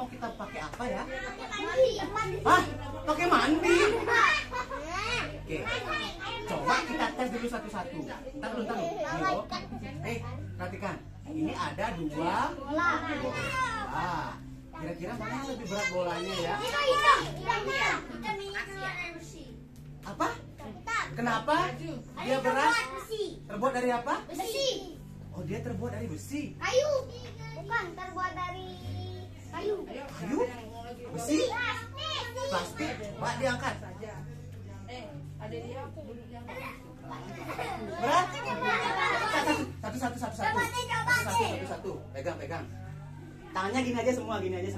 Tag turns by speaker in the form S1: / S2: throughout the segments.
S1: mau kita pakai apa ya?
S2: Mandi.
S1: Hah? Pakai mandi? Oke. Coba kita tes dulu satu-satu. Ntar dulu. Ayo. Perhatikan. Ini ada dua bola. Kira-kira mana yang lebih berat bolanya ya? Apa? Kenapa? Dia berat? Terbuat dari apa?
S2: Besi.
S1: Oh, dia terbuat dari besi.
S2: Kayu. Bukan terbuat dari kayu.
S1: Kayu? Besi? Plastik? Pak, diangkat. Berat? Satu. Pegang. Tangannya gini aja semua.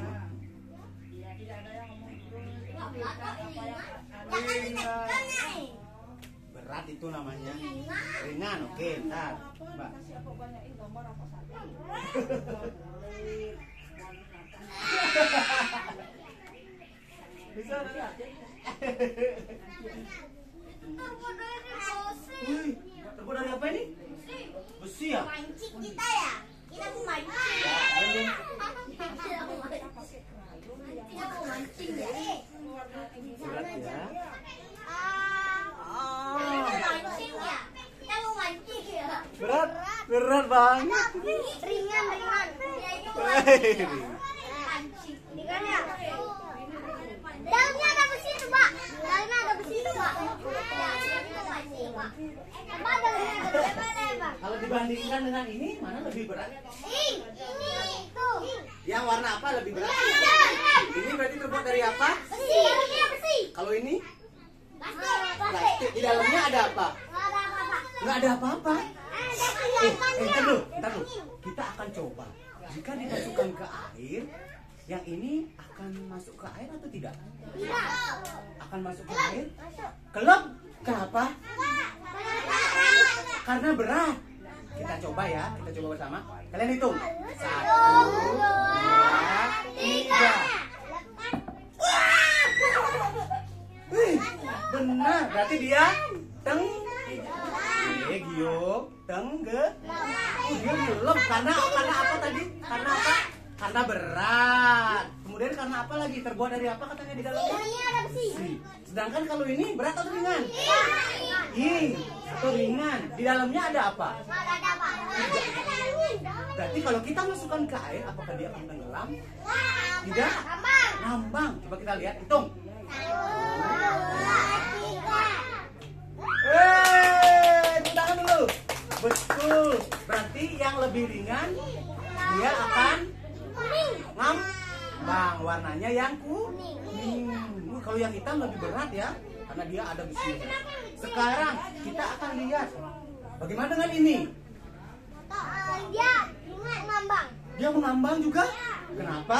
S1: Berat itu namanya. Ringan, oke, ntar. Mbak. Bisa enggak? Terbuat dari apa ini? Besi ya?
S2: Mancing kita ya? Kita mau mancing ya? Kita mau mancing ya?
S1: Berat ya?
S2: Kita mau mancing ya?
S1: Berat banget.
S2: Ringan. Ya itu mancing. Ringan ya? Dalamnya ada besi tuh, Pak. Apa dalamnya ada besi, Pak?
S1: Kalau dibandingkan dengan ini, mana lebih berat?
S2: Ini tuh.
S1: Yang warna apa lebih berat? Ini berarti terbuat dari apa?
S2: Besi. Dalamnya besi.
S1: Kalau ini
S2: Plastik.
S1: di dalamnya ada apa?
S2: Nggak ada apa-apa.
S1: Nggak ada apa-apa.
S2: Ada kelihatannya.
S1: Ntar dulu. Kita akan coba. Jika dimasukkan ke air, yang ini akan masuk ke air atau tidak?
S2: Tidak.
S1: Akan masuk ke air? Kelop. Kenapa? Karena berat. Kita coba ya, kita coba bersama. Kalian hitung. 1, 2, 3. Wih, benar. Berarti dia Gio, dia belum. Karena apa tadi? Karena apa? Karena berat. Kemudian karena apa lagi? Terbuat dari apa katanya di dalamnya?
S2: Ada besi.
S1: Sedangkan kalau ini berat atau ringan? Atau ringan. Di dalamnya ada apa?
S2: Nggak ada apa.
S1: Berarti kalau kita masukkan ke air, apakah dia akan tenggelam? Tidak. Ngambang. Coba kita lihat, hitung.
S2: 1, 2, 3.
S1: Tepuk tangan dulu. Betul. Berarti yang lebih ringan dia akan ngambang. Warnanya yang kuning. Kalau yang hitam lebih berat ya, karena dia ada besinya. Sekarang kita akan lihat bagaimana dengan ini.
S2: Dia ringan ngambang.
S1: Dia mengambang juga. Kenapa?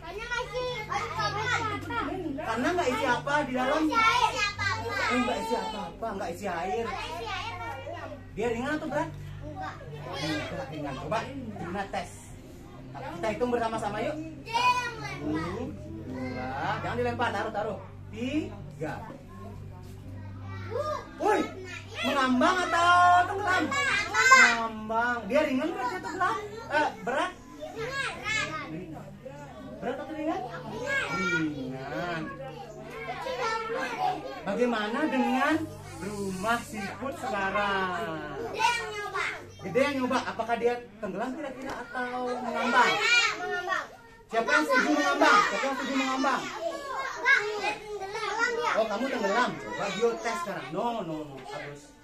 S1: Karena nggak isi apa di dalam. Nggak isi apa-apa, nggak isi air. Dia ringan atau berat? Enggak ringan. Coba kita tes. Kita hitung bersama-sama yuk. 1, 2, jangan dilempar, taruh. 3. Woi, mengambang atau tenggelam? Mengambang. Dia ringan berarti atau tenggelam? Berat? Berat atau ringan? Ringan. Bagaimana dengan rumah seafood sekarang? Gede yang nyoba. Apakah dia tenggelam kira-kira atau mengambang? Siapa yang setuju mengambang? Oh, kamu tenggelam. Coba Gio tes sekarang. No. Harus